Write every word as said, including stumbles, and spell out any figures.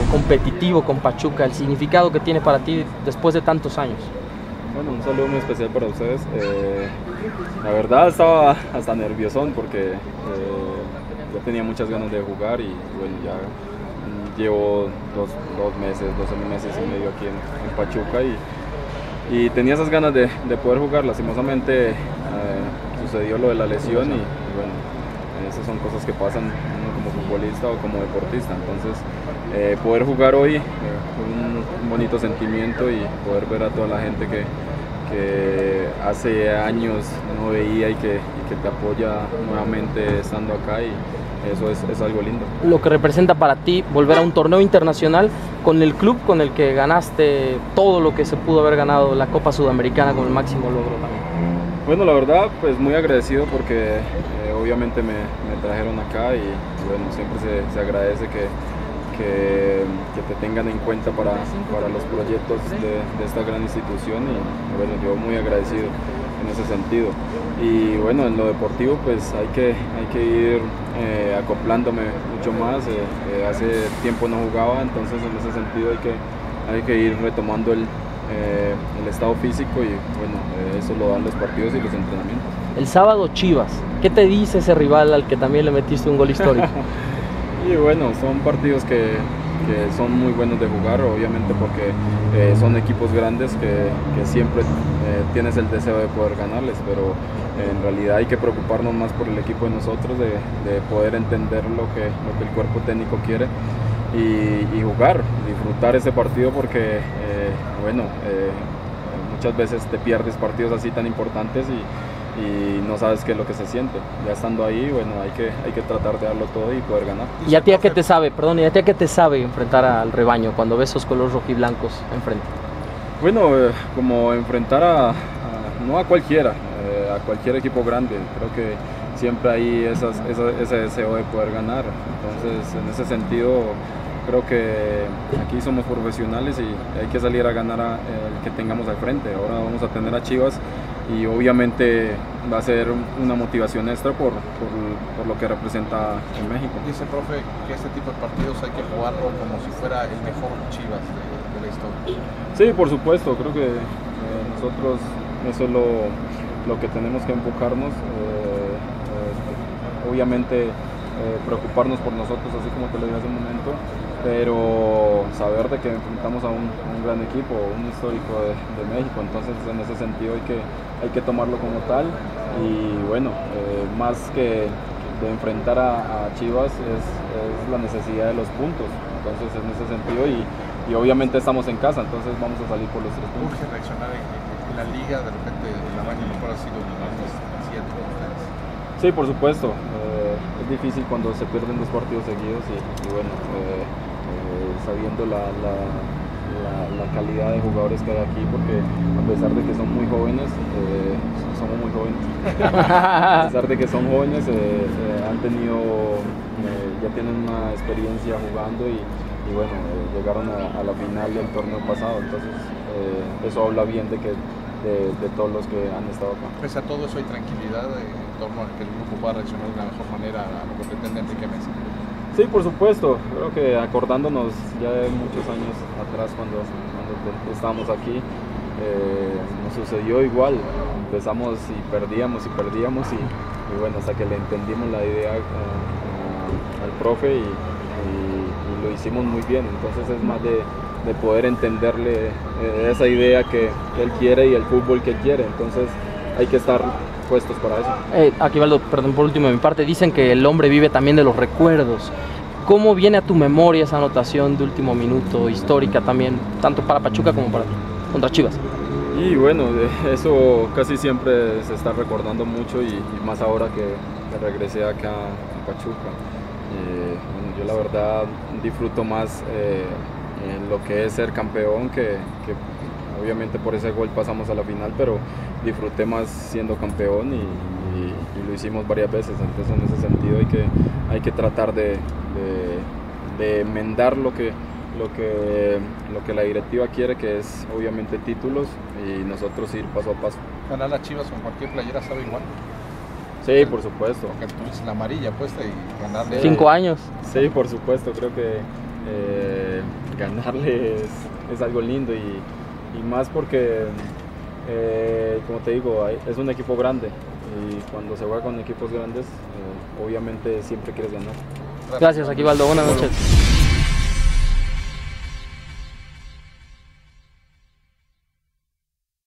competitivo con Pachuca, el significado que tiene para ti después de tantos años. Bueno, un saludo muy especial para ustedes. Eh, la verdad estaba hasta nerviosón porque eh, yo tenía muchas ganas de jugar y bueno, ya llevo dos, dos meses, dos meses y medio aquí en, en Pachuca y, y tenía esas ganas de, de poder jugar. Lastimosamente eh, sucedió lo de la lesión y, y bueno, esas son cosas que pasan uno como futbolista o como deportista. Entonces eh, poder jugar hoy, eh, un, un bonito sentimiento y poder ver a toda la gente que, que hace años no veía y que, y que te apoya nuevamente estando acá y eso es, es algo lindo. Lo que representa para ti volver a un torneo internacional con el club con el que ganaste todo lo que se pudo haber ganado, la Copa Sudamericana con el máximo logro también. Bueno, la verdad, pues muy agradecido porque eh, obviamente me, me trajeron acá y bueno, siempre se, se agradece que, que, que te tengan en cuenta para, para los proyectos de, de esta gran institución y bueno, yo muy agradecido en ese sentido. Y bueno, en lo deportivo pues hay que, hay que ir eh, acoplándome mucho más, eh, eh, hace tiempo no jugaba, entonces en ese sentido hay que, hay que ir retomando el, eh, el estado físico y bueno, eh, eso lo dan los partidos y los entrenamientos. El sábado Chivas, ¿qué te dice ese rival al que también le metiste un gol histórico? Y bueno, son partidos que, que son muy buenos de jugar, obviamente porque eh, son equipos grandes que, que siempre eh, tienes el deseo de poder ganarles, pero en realidad hay que preocuparnos más por el equipo de nosotros, de, de poder entender lo que, lo que el cuerpo técnico quiere y, y jugar, disfrutar ese partido porque eh, bueno, eh, muchas veces te pierdes partidos así tan importantes y y no sabes qué es lo que se siente. Ya estando ahí, bueno, hay que, hay que tratar de darlo todo y poder ganar. ¿Y a ti a qué te sabe, perdón, y a ti a qué te sabe enfrentar al rebaño cuando ves esos colores rojiblancos enfrente? Bueno, eh, como enfrentar a, a, no a cualquiera, eh, a cualquier equipo grande. Creo que siempre hay esas, esa, ese deseo de poder ganar. Entonces, en ese sentido, creo que aquí somos profesionales y hay que salir a ganar a, el que tengamos al frente. Ahora vamos a tener a Chivas y obviamente va a ser una motivación extra por, por, por lo que representa en México. Dice, profe, que este tipo de partidos hay que jugarlo como si fuera el mejor Chivas de, de la historia. Sí, por supuesto, creo que eh, nosotros eso es lo, lo que tenemos que enfocarnos, eh, eh, obviamente eh, preocuparnos por nosotros, así como te lo dije hace un momento, pero saber de que enfrentamos a un, a un gran equipo, un histórico de, de México, entonces en ese sentido hay que, hay que tomarlo como tal y bueno, eh, más que de enfrentar a, a Chivas es, es la necesidad de los puntos, entonces en ese sentido y, y obviamente estamos en casa, entonces vamos a salir por los tres puntos. ¿Urge reaccionar en, en la liga? De repente el arranque mejor ha sido el siete con ustedes. Sí, por supuesto, eh, es difícil cuando se pierden dos partidos seguidos y, y bueno, eh, eh, sabiendo la, la, la, la calidad de jugadores que hay aquí, porque a pesar de que son muy jóvenes, eh, somos muy jóvenes, a pesar de que son jóvenes, eh, eh, han tenido, eh, ya tienen una experiencia jugando y, y bueno, eh, llegaron a, a la final del torneo pasado, entonces eh, eso habla bien de que De, de todos los que han estado acá. Pese a todo eso hay tranquilidad en torno a que el grupo pueda reaccionar de la mejor manera a lo que pretende Enrique Mesa. Sí, por supuesto, creo que acordándonos ya de muchos años atrás cuando, cuando estábamos aquí, eh, nos sucedió igual, empezamos y perdíamos y perdíamos y, y bueno, hasta que le entendimos la idea a, a, al profe y, y, y lo hicimos muy bien, entonces es más de de poder entenderle eh, esa idea que, que él quiere y el fútbol que él quiere, entonces hay que estar puestos para eso. Eh, Aquivaldo, perdón por último de mi parte, dicen que el hombre vive también de los recuerdos. ¿Cómo viene a tu memoria esa anotación de último minuto, histórica también, tanto para Pachuca como para contra Chivas? Y bueno, eso casi siempre se está recordando mucho y, y más ahora que, que regresé acá a Pachuca. Eh, bueno, yo la verdad disfruto más eh, en lo que es ser campeón, que, que obviamente por ese gol pasamos a la final, pero disfruté más siendo campeón y, y, y lo hicimos varias veces, entonces en ese sentido hay que, hay que tratar de, de, de enmendar lo que, lo, que, lo que la directiva quiere, que es obviamente títulos y nosotros ir paso a paso. Ganar las Chivas con cualquier playera sabe igual. Sí, por supuesto. Porque tú es la amarilla puesta y ganarle. Cinco años. Sí, por supuesto, creo que eh, ganarle es, es algo lindo y, y más porque, eh, como te digo, hay, es un equipo grande y cuando se juega con equipos grandes, eh, obviamente siempre quieres ganar. Gracias, Aquivaldo. Buenas noches.